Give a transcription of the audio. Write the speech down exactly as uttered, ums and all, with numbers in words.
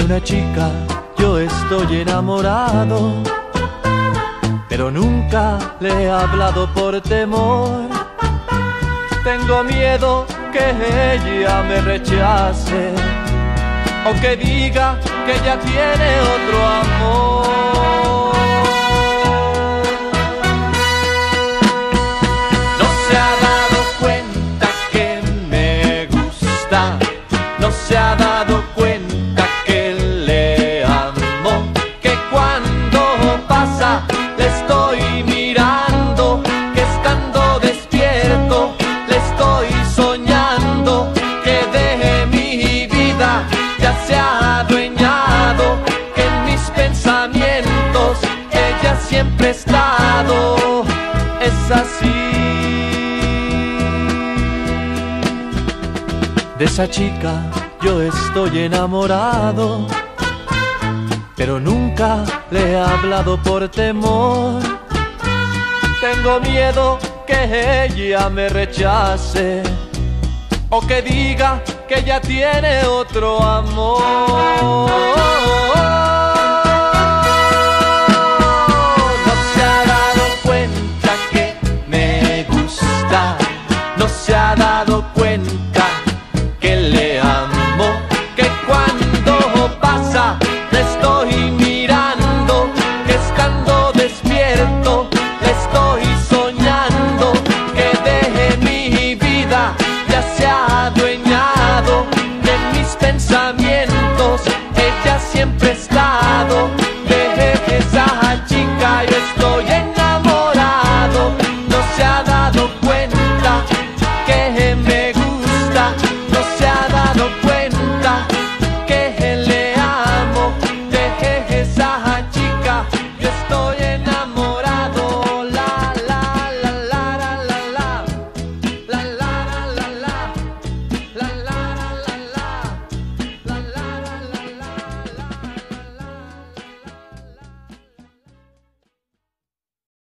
una chica yo estoy enamorado, pero nunca le he hablado por temor. Tengo miedo que ella me rechace o que diga que ella tiene otro amor. No se ha dado cuenta que me gusta, no se ha dado cuenta que le amo, que cuando pasa le estoy mirando, que estando despierto le estoy soñando, que de mi vida ya se ha adueñado, que en mis pensamientos ella siempre ha estado. Es así. De esa chica yo estoy enamorado, pero nunca le he hablado por temor. Tengo miedo que ella me rechace o que diga que ella tiene otro amor. No se ha dado cuenta que me gusta, no se ha dado cuenta que le amo, que cuando pasa le estoy